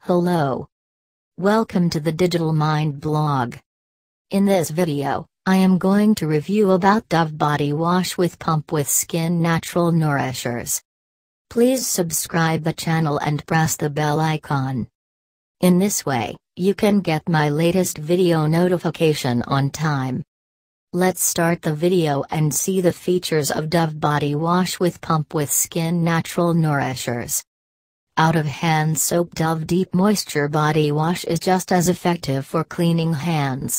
Hello. Welcome to the Digital Mind blog. In this video, I am going to review about Dove Body Wash with Pump with Skin Natural Nourishers. Please subscribe the channel and press the bell icon. In this way, you can get my latest video notification on time. Let's start the video and see the features of Dove Body Wash with Pump with Skin Natural Nourishers. Out of hand soap Dove Deep Moisture Body Wash is just as effective for cleaning hands.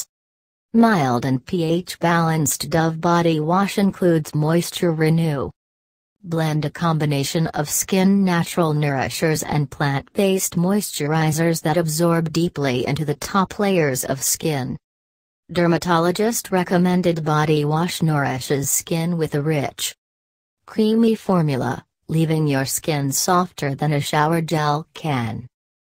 Mild and pH balanced Dove Body Wash includes Moisture Renew. Blend a combination of skin natural nourishers and plant-based moisturizers that absorb deeply into the top layers of skin. Dermatologist recommended body wash nourishes skin with a rich, creamy formula, leaving your skin softer than a shower gel can.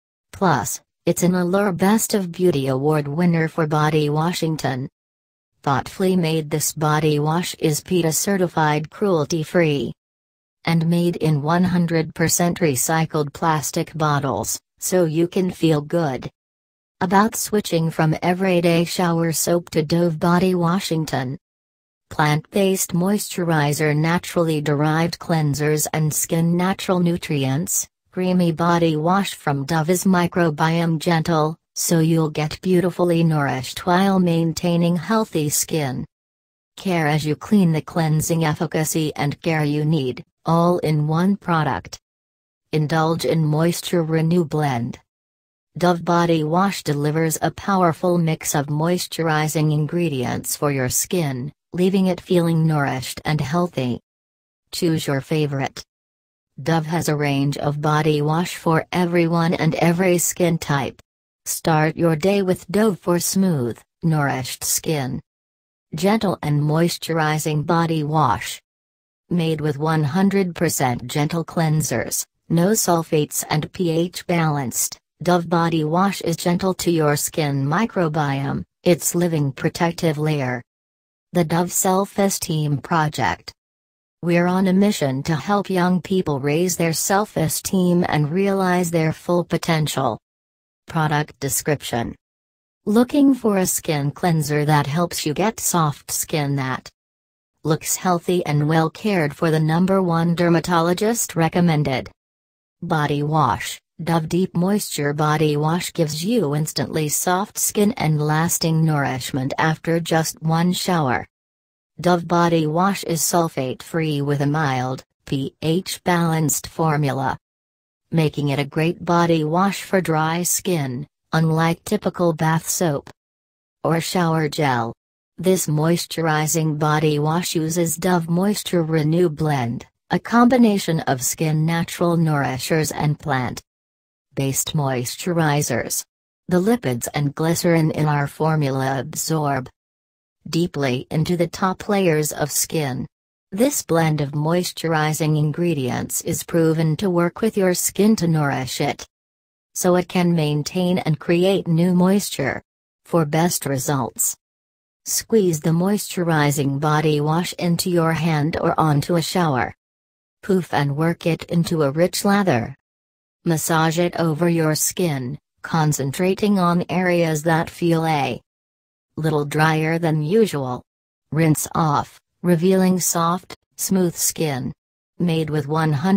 Plus, it's an Allure Best of Beauty Award winner for Body Washington. Thoughtfully made, this body wash is PETA certified cruelty-free and made in 100% recycled plastic bottles, so you can feel good about switching from everyday shower soap to Dove Body Washington. Plant-based moisturizer, naturally derived cleansers and skin natural nutrients. Creamy body wash from Dove is microbiome gentle, so you'll get beautifully nourished while maintaining healthy skin care as you clean. The cleansing efficacy and care you need, all in one product. Indulge in Moisture Renew blend. Dove Body Wash delivers a powerful mix of moisturizing ingredients for your skin, leaving it feeling nourished and healthy. Choose your favorite. Dove has a range of body wash for everyone and every skin type. Start your day with Dove for smooth, nourished skin. Gentle and moisturizing body wash. Made with 100% gentle cleansers, no sulfates and pH balanced, Dove Body Wash is gentle to your skin microbiome, its living protective layer. The Dove Self-Esteem Project. We're on a mission to help young people raise their self-esteem and realize their full potential. Product description. Looking for a skin cleanser that helps you get soft skin that looks healthy and well cared for? The #1 dermatologist recommended body wash. Dove Deep Moisture Body Wash gives you instantly soft skin and lasting nourishment after just one shower. Dove Body Wash is sulfate-free with a mild, pH-balanced formula, making it a great body wash for dry skin, unlike typical bath soap or shower gel. This moisturizing body wash uses Dove Moisture Renew blend, a combination of skin natural nourishers and plant-based moisturizers. The lipids and glycerin in our formula absorb deeply into the top layers of skin. This blend of moisturizing ingredients is proven to work with your skin to nourish it, so it can maintain and create new moisture. For best results, squeeze the moisturizing body wash into your hand or onto a shower. Poof and work it into a rich lather. Massage it over your skin, concentrating on areas that feel a little drier than usual. Rinse off, revealing soft, smooth skin. Made with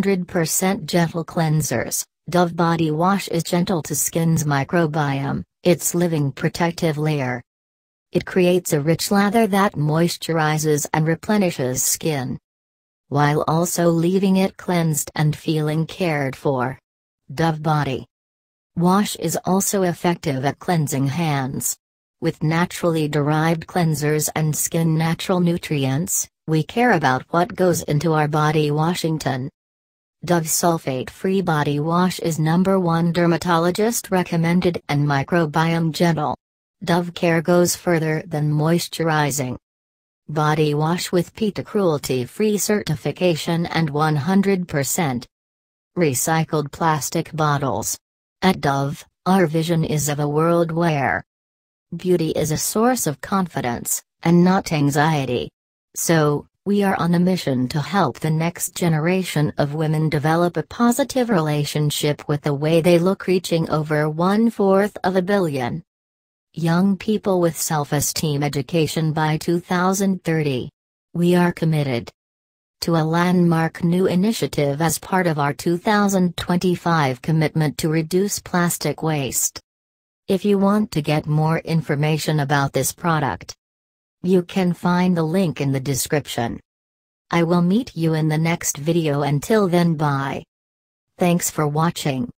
100% gentle cleansers, Dove Body Wash is gentle to skin's microbiome, its living protective layer. It creates a rich lather that moisturizes and replenishes skin, while also leaving it cleansed and feeling cared for. Dove Body Wash is also effective at cleansing hands. With naturally derived cleansers and skin natural nutrients, we care about what goes into our body. Washington. Dove Sulfate-Free Body Wash is #1 dermatologist recommended and microbiome gentle. Dove Care goes further than moisturizing. Body wash with PETA cruelty-free certification and 100% recycled plastic bottles. At Dove, our vision is of a world where beauty is a source of confidence, and not anxiety. So, We are on a mission to help the next generation of women develop a positive relationship with the way they look, reaching over 1/4 of a billion young people with self-esteem education by 2030. We are committed to a landmark new initiative as part of our 2025 commitment to reduce plastic waste. If you want to get more information about this product, you can find the link in the description. I will meet you in the next video. Until then, bye. Thanks for watching.